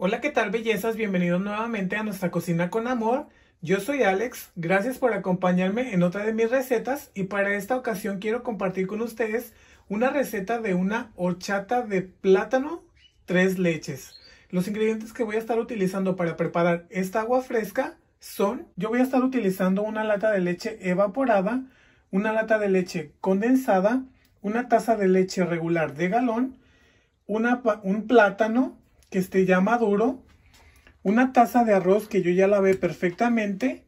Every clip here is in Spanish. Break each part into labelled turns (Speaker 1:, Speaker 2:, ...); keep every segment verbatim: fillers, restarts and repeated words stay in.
Speaker 1: Hola, ¿qué tal, bellezas? Bienvenidos nuevamente a nuestra cocina con amor. Yo soy Alex, gracias por acompañarme en otra de mis recetas y para esta ocasión quiero compartir con ustedes una receta de una horchata de plátano tres leches. Los ingredientes que voy a estar utilizando para preparar esta agua fresca son: yo voy a estar utilizando una lata de leche evaporada, una lata de leche condensada, una taza de leche regular de galón, una, un plátano que esté ya maduro, una taza de arroz que yo ya lavé perfectamente,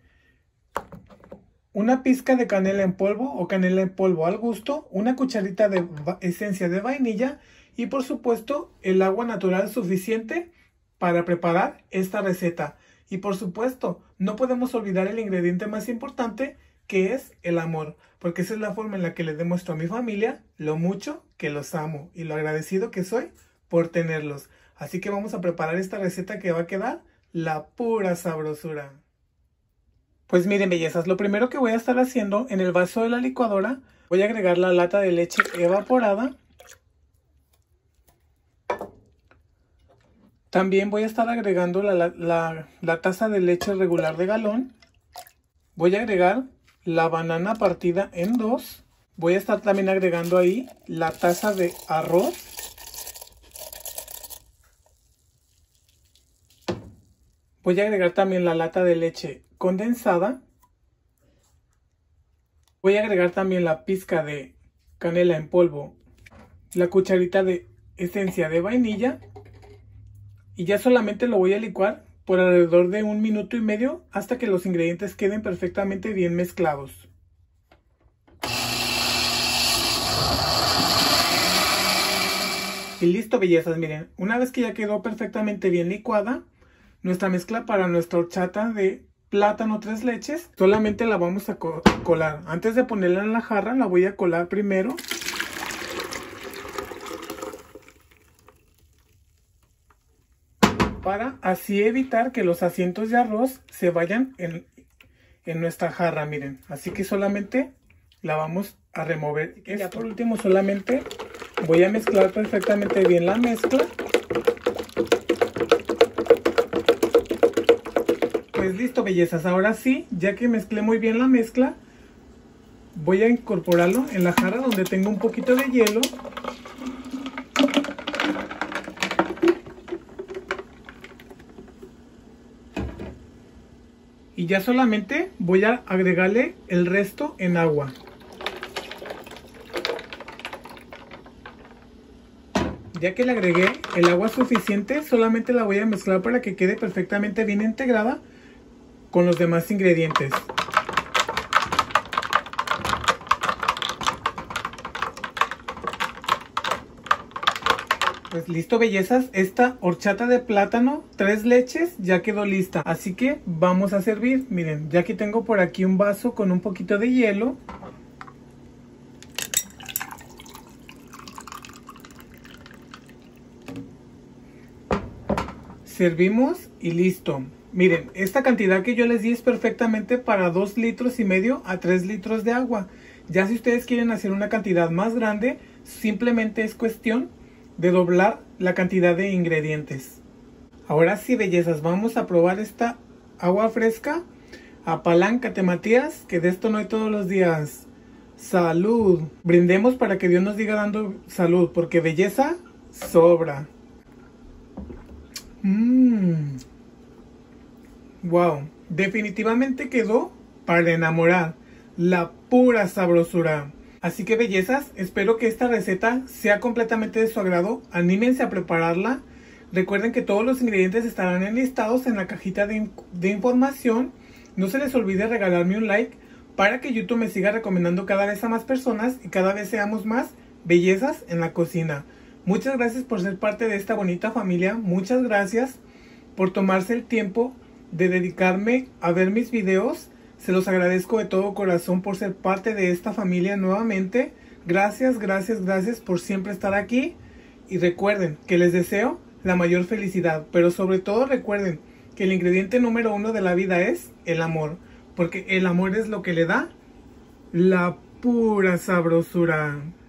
Speaker 1: una pizca de canela en polvo o canela en polvo al gusto, una cucharita de esencia de vainilla y por supuesto el agua natural suficiente para preparar esta receta. Y por supuesto no podemos olvidar el ingrediente más importante, que es el amor, porque esa es la forma en la que les demuestro a mi familia lo mucho que los amo y lo agradecido que soy por tenerlos. Así que vamos a preparar esta receta que va a quedar la pura sabrosura. Pues miren, bellezas, lo primero que voy a estar haciendo en el vaso de la licuadora, voy a agregar la lata de leche evaporada. También voy a estar agregando la, la, la, la taza de leche regular de galón. Voy a agregar la banana partida en dos. Voy a estar también agregando ahí la taza de arroz. Voy a agregar también la lata de leche condensada. Voy a agregar también la pizca de canela en polvo, la cucharita de esencia de vainilla. Y ya solamente lo voy a licuar por alrededor de un minuto y medio hasta que los ingredientes queden perfectamente bien mezclados. Y listo, bellezas, miren, una vez que ya quedó perfectamente bien licuada, nuestra mezcla para nuestra horchata de plátano tres leches, solamente la vamos a co colar. Antes de ponerla en la jarra, la voy a colar primero. Para así evitar que los asientos de arroz se vayan en, en nuestra jarra, miren. Así que solamente la vamos a remover. Y ya por último solamente voy a mezclar perfectamente bien la mezcla. Pues listo, bellezas, ahora sí, ya que mezclé muy bien la mezcla, voy a incorporarlo en la jarra donde tengo un poquito de hielo. Y ya solamente voy a agregarle el resto en agua. Ya que le agregué el agua suficiente, solamente la voy a mezclar para que quede perfectamente bien integrada con los demás ingredientes. Pues listo, bellezas, esta horchata de plátano tres leches ya quedó lista, así que vamos a servir. Miren, ya que tengo por aquí un vaso con un poquito de hielo. Servimos y listo. Miren, esta cantidad que yo les di es perfectamente para dos litros y medio a tres litros de agua. Ya si ustedes quieren hacer una cantidad más grande, simplemente es cuestión de doblar la cantidad de ingredientes. Ahora sí, bellezas, vamos a probar esta agua fresca. Apaláncate, Matías, que de esto no hay todos los días. ¡Salud! Brindemos para que Dios nos diga dando salud, porque belleza sobra. Mmm. Wow, definitivamente quedó para enamorar, la pura sabrosura. Así que bellezas, espero que esta receta sea completamente de su agrado. Anímense a prepararla. Recuerden que todos los ingredientes estarán enlistados en la cajita de, de información. No se les olvide regalarme un like para que YouTube me siga recomendando cada vez a más personas y cada vez seamos más bellezas en la cocina. Muchas gracias por ser parte de esta bonita familia. Muchas gracias por tomarse el tiempo de dedicarme a ver mis videos. Se los agradezco de todo corazón por ser parte de esta familia nuevamente. Gracias, gracias, gracias por siempre estar aquí. Y recuerden que les deseo la mayor felicidad. Pero sobre todo recuerden que el ingrediente número uno de la vida es el amor. Porque el amor es lo que le da la pura sabrosura.